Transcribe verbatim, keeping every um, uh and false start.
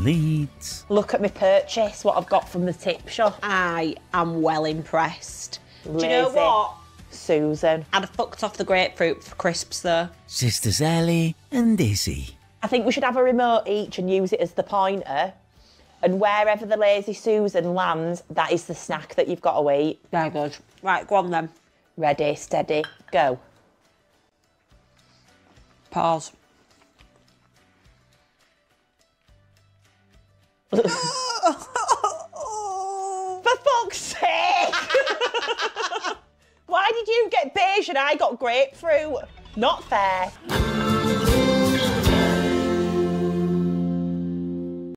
Leeds. Look at my purchase, what I've got from the tip shop. I am well impressed. Lazy. Do you know what? Susan. I'd have fucked off the grapefruit for crisps though. Sisters Ellie and Izzy. I think we should have a remote each and use it as the pointer. And wherever the lazy Susan lands, that is the snack that you've got to eat. Very good. Right, go on then. Ready, steady, go. Pause. For fuck's sake! Why did you get beige and I got grapefruit? Not fair.